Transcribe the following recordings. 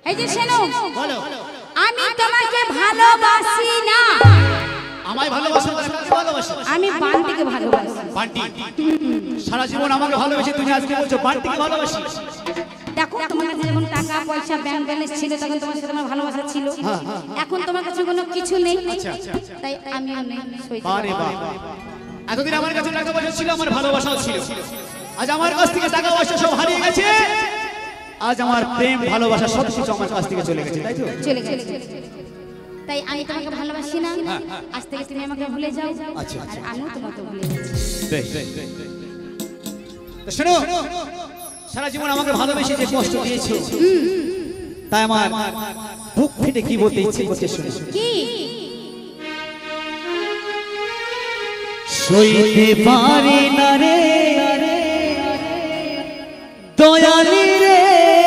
এই যে শোনো, বলো। আমি তোমাকে ভালোবাসি না। আমায় ভালোবাসো না, কাকে ভালোবাসো? আমি বান্টিকে ভালোবাসি। বান্টি? সারা জীবন আমাকে ভালোবেসে তুমি আজকে বলছো বান্টিকে ভালোবাসি? দেখো, তোমার কাছে যখন টাকা পয়সা ব্যাংক ব্যালেন্স ছিল তখন তোমার সাথে আমার ভালোবাসা ছিল। এখন তোমার কাছে কোনো কিছু নেই, তাই আমিও নেই। আরে বাবা, এতদিন আমার কাছে টাকা পয়সা ছিল, আমার ভালোবাসাও ছিল। আজ আমার কাছ থেকে টাকা পয়সা সব হারিয়ে গেছে। আজ আমার প্রেম ভালোবাসা সব কিছু আমার কাছ থেকে চলে গেছে, তাই তো? চলে গেছে। তাই আমি তোমাকে ভালোবাসি না। আজ থেকে তুমি আমাকে ভুলে যাও, আর আমিও তোমাকে ভুলে যাচ্ছি। শোনো, সারা জীবন আমাকে ভালোবেসে যে কষ্ট দিয়েছো, তাই আমার বুক ফেটে কি বলতে ইচ্ছে করছে, শোনো। কি? সইতে পারি না রে দয়ালি রে,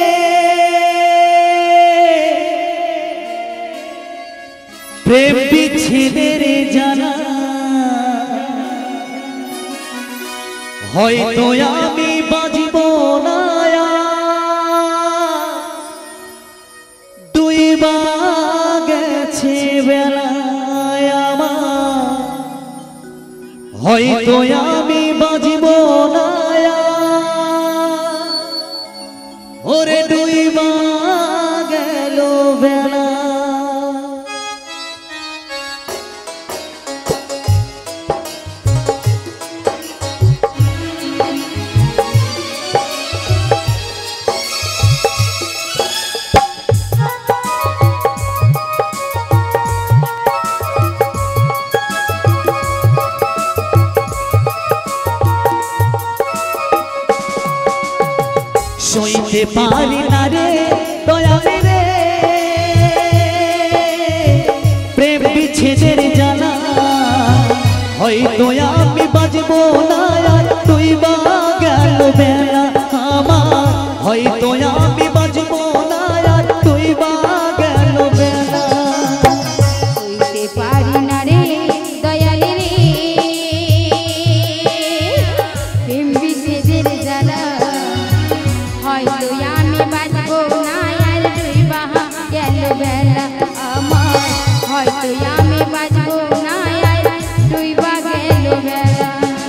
প্রেম বিচ্ছেদের জানা, হয়তো আমি বাজিব না, ডুইবা গেছে বেলায় আমার, হয়তো আমি বাজিব না, ওরে ডুইবা গেল বেলা। সইতে পারি না রে দয়ালি রে, প্রেম বিচ্ছেদের জানা, হয়তো আমি বাজবো না, তুই বা গেল বেলা আমার, হয়তো আমি বাজবো না, তুই বা গেল বেলা। সইতে পারি না রে দয়ালি রে, প্রেম বিচ্ছেদের জ্বালা, হয়তো আমি বাজবো না, আর ডুইবা গেল বেলা আমার, হয়তো আমি বাজবো না, আর ডুইবা গেল বেলা।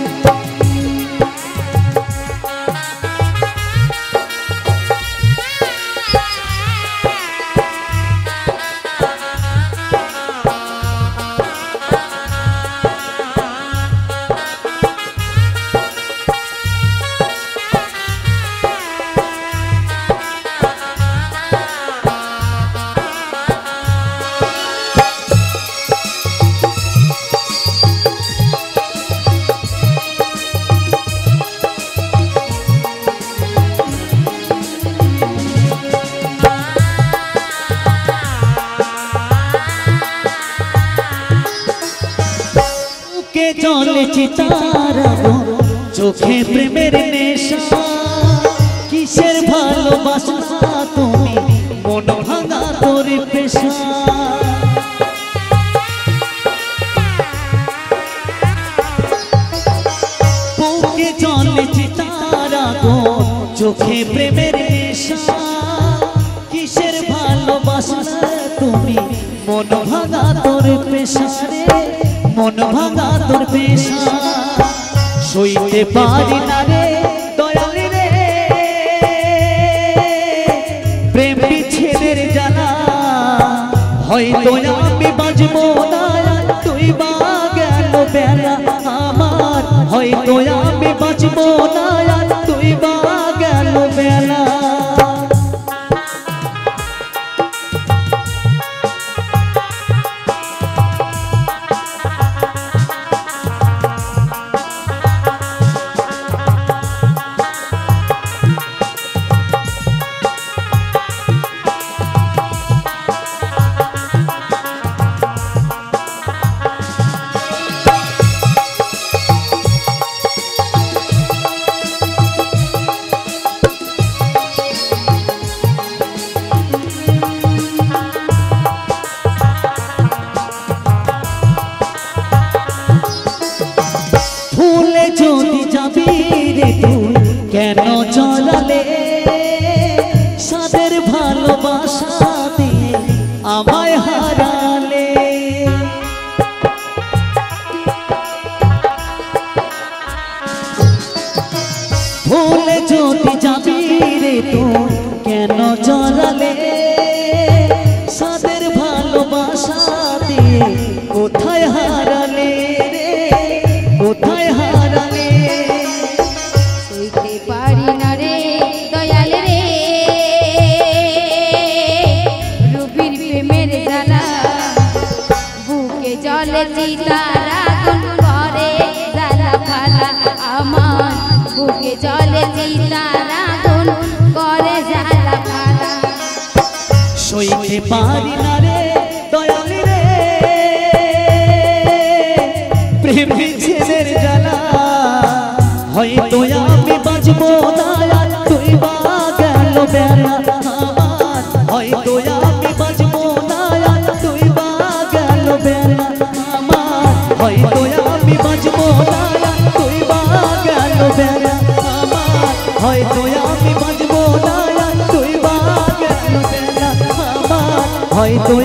চলেছি তারা চোখে প্রেমের নেশা, কিসের ভালোবাসা তুমি মন ভাঙা তোর পেশা। বুকে চলেছি তারা চোখে প্রেমের নেশা, কিসের ভালোবাসা তুমি মন ভাঙা তোর পেশা রে, মন ভাঙা তোর পেশা। সইতে পারি না রে দয়ালি রে, প্রেম বিচ্ছেদের জানা, হয়তো আমি বাজবো না, তুই বা গেল বেলা আমার, হয়তো আমি বাজবো না, তুই বা গেল বেলা। কেন চলালে সাদের ভালোবাসা চিতার আগুন করে জ্বালা ফালা আমার বুকে জলে চিতার আগুন করে জ্বালা ফালা সইতে পারি না রে দয়ালি রে প্রেম বিচ্ছেদের জ্বালা হয়তো আমি বাঁচবো না তুই বা গেল বেলা আমার হয়তো আমি বাঁচবো না তুই বা গেল বেলা আমার হয়তো আমি বাঁচবো না তুই বা গেল বেলা আমার হয়তো আমি বাঁচবো না তুই বা গেল বেলা আমার হয়তো